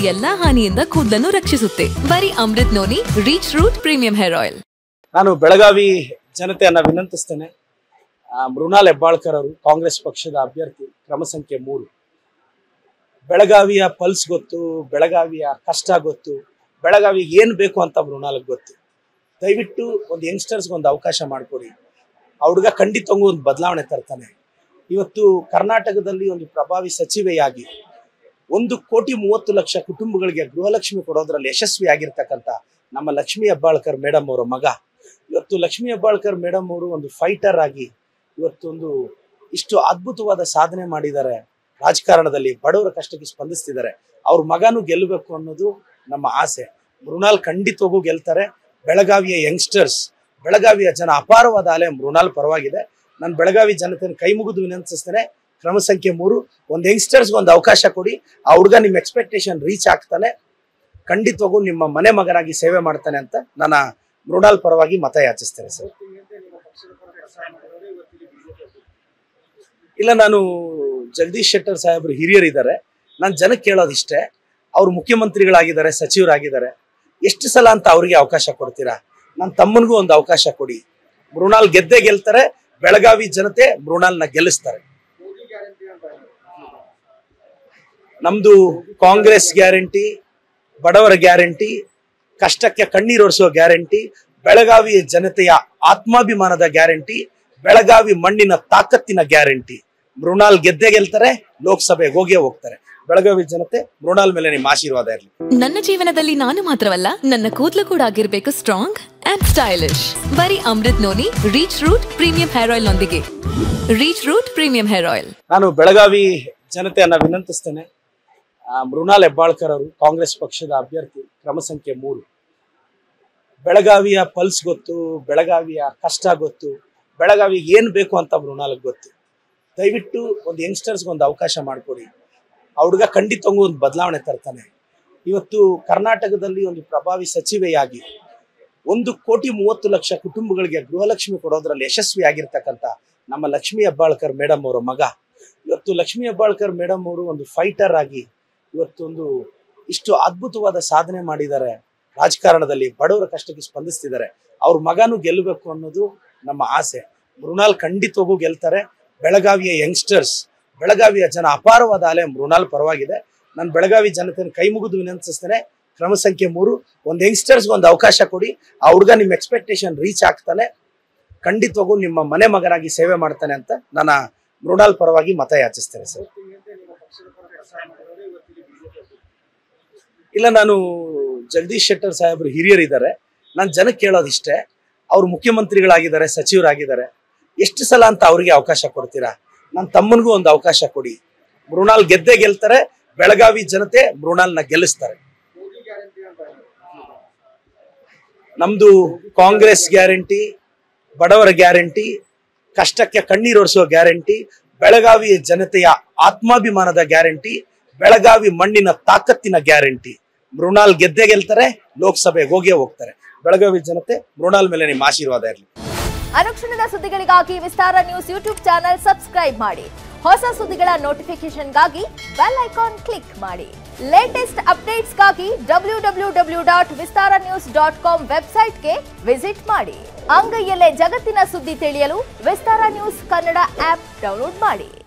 ಎಲ್ಲಾ ಹಾನಿಯಿಂದ ಕೂದಲನ್ನು ರಕ್ಷಿಸುತ್ತೆ. ಬರೀ Amrut noni reach root premium hair oil. ನಾನು ಬೆಳಗಾವಿ ಜನತೆಯನ್ನ ವಿನಂತಿಸ್ತೇನೆ. ಮೃಣಾಲ್ ಹೆಬ್ಬಾಳ್ಕರ್ ಅವರು ಕಾಂಗ್ರೆಸ್ ಪಕ್ಷದ ಅಭ್ಯರ್ಥಿ, ಕ್ರಮ ಸಂಖ್ಯೆ 3. ಬೆಳಗಾವಿಯ ಪಲ್ಸ್ ಗೊತ್ತು, ಬೆಳಗಾವಿಯ ಕಷ್ಟ ಗೊತ್ತು, ಬೆಳಗಾವಿಗೆ ಏನು ಬೇಕು ಅಂತ ಮೃಣಾಲ್ಗೆ ಗೊತ್ತು. ದಯವಿಟ್ಟು ಒಂದು ಯಂಗ್ಸ್ಟರ್ಸ್ಗೆ ಒಂದು ಅವಕಾಶ ಮಾಡಿಕೊಡಿ. ಆ ಹುಡುಗ ಖಂಡಿತವಾಗೂ ಒಂದು ಬದಲಾವಣೆ ತರ್ತಾನೆ. ಇವತ್ತು ಕರ್ನಾಟಕದಲ್ಲಿ ಒಂದು ಪ್ರಭಾವಿ ಸಚಿವೆಯಾಗಿ 1,30,30,00,000 ಕುಟುಂಬಗಳಿಗೆ ಗೃಹಲಕ್ಷ್ಮಿ ಕೊಡೋದ್ರಲ್ಲಿ ಯಶಸ್ವಿಯಾಗಿರ್ತಕ್ಕಂಥ ನಮ್ಮ ಲಕ್ಷ್ಮೀ ಹೆಬ್ಬಾಳ್ಕರ್ ಮೇಡಮ್ ಅವರ ಮಗ. ಇವತ್ತು ಲಕ್ಷ್ಮೀ ಹೆಬ್ಬಾಳ್ಕರ್ ಮೇಡಮ್ ಅವರು ಒಂದು ಫೈಟರ್ ಆಗಿ ಇವತ್ತೊಂದು ಇಷ್ಟು ಅದ್ಭುತವಾದ ಸಾಧನೆ ಮಾಡಿದ್ದಾರೆ. ರಾಜಕಾರಣದಲ್ಲಿ ಬಡವರ ಕಷ್ಟಕ್ಕೆ ಸ್ಪಂದಿಸ್ತಿದ್ದಾರೆ. ಅವ್ರ ಮಗನೂ ಗೆಲ್ಲಬೇಕು ಅನ್ನೋದು ನಮ್ಮ ಆಸೆ. ಮೃಣಾಲ್ ಖಂಡಿತವಾಗೂ ಗೆಲ್ತಾರೆ. ಬೆಳಗಾವಿಯ ಯಂಗ್ಸ್ಟರ್ಸ್, ಬೆಳಗಾವಿಯ ಜನ ಅಪಾರವಾದ ಅಲೆ ಮೃಣಾಲ್ ಪರವಾಗಿದೆ. ನಾನು ಬೆಳಗಾವಿ ಜನತೆಯನ್ನು ಕೈ ಮುಗಿದು ವಿನಂತಿಸ್ತೇನೆ. ಕ್ರಮ ಸಂಖ್ಯೆ 3, ಒಂದು ಯಂಗ್ಸ್ಟರ್ಸ್ಗೆ ಒಂದು ಅವಕಾಶ ಕೊಡಿ. ಆ ಹುಡುಗ ನಿಮ್ಮ ಎಕ್ಸ್ಪೆಕ್ಟೇಷನ್ ರೀಚ್ ಆಗ್ತಾನೆ. ಖಂಡಿತವಾಗೂ ನಿಮ್ಮ ಮನೆ ಮಗನಾಗಿ ಸೇವೆ ಮಾಡ್ತಾನೆ ಅಂತ ನಾನು ಮೃಣಾಲ್ ಪರವಾಗಿ ಮತ ಯಾಚಿಸ್ತೇನೆ ಸರ್. ಇಲ್ಲ, ನಾನು ಜಗದೀಶ್ ಶೆಟ್ಟರ್ ಸಾಹೇಬ್ರು ಹಿರಿಯರಿದ್ದಾರೆ. ನಾನು ಜನಕ್ಕೆ ಕೇಳೋದಿಷ್ಟೇ, ಅವ್ರು ಮುಖ್ಯಮಂತ್ರಿಗಳಾಗಿದ್ದಾರೆ, ಸಚಿವರಾಗಿದ್ದಾರೆ. ಎಷ್ಟು ಸಲ ಅಂತ ಅವ್ರಿಗೆ ಅವಕಾಶ ಕೊಡ್ತೀರಾ? ನನ್ನ ತಮ್ಮನಿಗೂ ಒಂದು ಅವಕಾಶ ಕೊಡಿ. ಮೃಣಾಲ್ ಗೆದ್ದೇ ಗೆಲ್ತಾರೆ. ಬೆಳಗಾವಿ ಜನತೆ ಮೃಣಾಲ್ನ ಗೆಲ್ಲಿಸ್ತಾರೆ. ನಮ್ದು ಕಾಂಗ್ರೆಸ್ ಗ್ಯಾರಂಟಿ, ಬಡವರ ಗ್ಯಾರಂಟಿ, ಕಷ್ಟಕ್ಕೆ ಕಣ್ಣೀರೊರೆಸುವ ಗ್ಯಾರಂಟಿ, ಬೆಳಗಾವಿ ಜನತೆಯ ಆತ್ಮಾಭಿಮಾನದ ಗ್ಯಾರಂಟಿ, ಬೆಳಗಾವಿ ಮಣ್ಣಿನ ತಾಕತ್ತಿನ ಗ್ಯಾರಂಟಿ. ಮೃಣಾಲ್ ಗೆದ್ದೇ ಗೆಲ್ತಾರೆ, ಲೋಕಸಭೆಗೆ ಹೋಗೇ ಹೋಗ್ತಾರೆ. ಬೆಳಗಾವಿ ಜನತೆ ಮೃಣಾಲ್ ಮೇಲೆ ನಿಮ್ಮ ಆಶೀರ್ವಾದ ಇರಲಿ. ನನ್ನ ಜೀವನದಲ್ಲಿ ನಾನು ಮಾತ್ರವಲ್ಲ, ನನ್ನ ಕೂದಲು ಕೂಡ ಆಗಿರ್ಬೇಕು ಸ್ಟ್ರಾಂಗ್ ಅಂಡ್ ಸ್ಟೈಲಿಶ್. ಬರೀ Amrut noni reach root premium hair oil ನೊಂದಿಗೆ. Reach root premium hair oil. ನಾನು ಬೆಳಗಾವಿ ಜನತೆಯನ್ನ ವಿನಂತಿಸ್ತೇನೆ. ಮೃಣಾಲ್ ಹೆಬ್ಬಾಳ್ಕರ್ ಅವರು ಕಾಂಗ್ರೆಸ್ ಪಕ್ಷದ ಅಭ್ಯರ್ಥಿ, ಕ್ರಮ ಸಂಖ್ಯೆ 3. ಬೆಳಗಾವಿಯ ಪಲ್ಸ್ ಗೊತ್ತು, ಬೆಳಗಾವಿಯ ಕಷ್ಟ ಗೊತ್ತು, ಬೆಳಗಾವಿಗೆ ಏನು ಬೇಕು ಅಂತ ಮೃಣಾಲ್ಗೆ ಗೊತ್ತು. ದಯವಿಟ್ಟು ಒಂದು ಯಂಗ್ಸ್ಟರ್ಸ್ಗೆ ಒಂದು ಅವಕಾಶ ಮಾಡಿಕೊಡಿ. ಆ ಹುಡುಗ ಖಂಡಿತವಾಗೂ ಒಂದು ಬದಲಾವಣೆ ತರ್ತಾನೆ. ಇವತ್ತು ಕರ್ನಾಟಕದಲ್ಲಿ ಒಂದು ಪ್ರಭಾವಿ ಸಚಿವೆಯಾಗಿ 1,30,30,00,000 ಕುಟುಂಬಗಳಿಗೆ ಗೃಹಲಕ್ಷ್ಮಿ ಕೊಡೋದ್ರಲ್ಲಿ ಯಶಸ್ವಿಯಾಗಿರ್ತಕ್ಕಂಥ ನಮ್ಮ ಲಕ್ಷ್ಮೀ ಹೆಬ್ಬಾಳ್ಕರ್ ಮೇಡಮ್ ಅವರ ಮಗ. ಇವತ್ತು ಲಕ್ಷ್ಮೀ ಹೆಬ್ಬಾಳ್ಕರ್ ಮೇಡಮ್ ಅವರು ಒಂದು ಫೈಟರ್ ಆಗಿ ಇವತ್ತೊಂದು ಇಷ್ಟು ಅದ್ಭುತವಾದ ಸಾಧನೆ ಮಾಡಿದ್ದಾರೆ. ರಾಜಕಾರಣದಲ್ಲಿ ಬಡವರ ಕಷ್ಟಕ್ಕೆ ಸ್ಪಂದಿಸ್ತಿದ್ದಾರೆ. ಅವ್ರ ಮಗನೂ ಗೆಲ್ಲಬೇಕು ಅನ್ನೋದು ನಮ್ಮ ಆಸೆ. ಮೃಣಾಲ್ ಖಂಡಿತವಾಗೂ ಗೆಲ್ತಾರೆ. ಬೆಳಗಾವಿಯ ಯಂಗ್ಸ್ಟರ್ಸ್, ಬೆಳಗಾವಿಯ ಜನ ಅಪಾರವಾದ ಅಲೆ ಮೃಣಾಲ್ ಪರವಾಗಿದೆ. ನಾನು ಬೆಳಗಾವಿ ಜನತೆಯನ್ನು ಕೈ ಮುಗಿದು ವಿನಂತಿಸ್ತೇನೆ. ಕ್ರಮ ಸಂಖ್ಯೆ 3, ಒಂದು ಯಂಗ್ಸ್ಟರ್ಸ್ಗೆ ಒಂದು ಅವಕಾಶ ಕೊಡಿ. ಆ ಹುಡುಗ ನಿಮ್ಮ ಎಕ್ಸ್ಪೆಕ್ಟೇಷನ್ ರೀಚ್ ಆಗ್ತಾನೆ. ಖಂಡಿತವಾಗೂ ನಿಮ್ಮ ಮನೆ ಮಗನಾಗಿ ಸೇವೆ ಮಾಡ್ತಾನೆ ಅಂತ ನಾನು ಮೃಣಾಲ್ ಪರವಾಗಿ ಮತ ಯಾಚಿಸ್ತೇನೆ ಸರ್. ಇಲ್ಲ, ನಾನು ಜಗದೀಶ್ ಶೆಟ್ಟರ್ ಸಾಹೇಬ್ರು ಹಿರಿಯರಿದ್ದಾರೆ. ನಾನು ಜನಕ್ಕೆ ಕೇಳೋದಿಷ್ಟೇ, ಅವ್ರು ಮುಖ್ಯಮಂತ್ರಿಗಳಾಗಿದ್ದಾರೆ, ಸಚಿವರಾಗಿದ್ದಾರೆ. ಎಷ್ಟು ಸಲ ಅಂತ ಅವ್ರಿಗೆ ಅವಕಾಶ ಕೊಡ್ತೀರಾ? ನನ್ನ ತಮ್ಮನಿಗೂ ಒಂದು ಅವಕಾಶ ಕೊಡಿ. ಮೃಣಾಲ್ ಗೆದ್ದೇ ಗೆಲ್ತಾರೆ. ಬೆಳಗಾವಿ ಜನತೆ ಮೃಣಾಲ್ನ ಗೆಲ್ಲಿಸ್ತಾರೆ. ನಮ್ದು ಕಾಂಗ್ರೆಸ್ ಗ್ಯಾರಂಟಿ, ಬಡವರ ಗ್ಯಾರಂಟಿ, ಕಷ್ಟಕ್ಕೆ ಕಣ್ಣೀರೊರೆಸುವ ಗ್ಯಾರಂಟಿ, ಬೆಳಗಾವಿ ಜನತೆಯ ಆತ್ಮಾಭಿಮಾನದ ಗ್ಯಾರಂಟಿ, ಬೆಳಗಾವಿ ಮಣ್ಣಿನ ತಾಕತ್ತಿನ ಗ್ಯಾರಂಟಿ. ಮೃಣಾಲ್ ಗೆದ್ದೇ ಗೆಲ್ತಾರೆ, ಲೋಕಸಭೆಗೆ ಹೋಗೇ ಹೋಗ್ತಾರೆ. ಬೆಳಗಾವಿ ಜನತೆ ಮೃಣಾಲ್ ಮೇಲೆ ನಿಮ್ಮ ಆಶೀರ್ವಾದ ಇರಲಿ. ಅನುಕ್ಷಣದ ಸುದ್ದಿಗಳಿಗಾಗಿ Vistara news YouTube channel subscribe ಮಾಡಿ. ಹೊಸ ಸುದ್ದಿಗಳ ನೋಟಿಫಿಕೇಶನ್ಗಾಗಿ ಬೆಲ್ ಐಕಾನ್ ಕ್ಲಿಕ್ ಮಾಡಿ. ಲೇಟೆಸ್ಟ್ ಅಪ್ಡೇಟ್ಸ್ಗಾಗಿ www.vistaranews.com ವೆಬ್ಸೈಟ್ಗೆ ವಿಸಿಟ್ ಮಾಡಿ. ಅಂಗೈಯಲ್ಲೇ ಜಗತ್ತಿನ ಸುದ್ದಿ ತಿಳಿಯಲು Vistara news Kannada app download ಮಾಡಿ.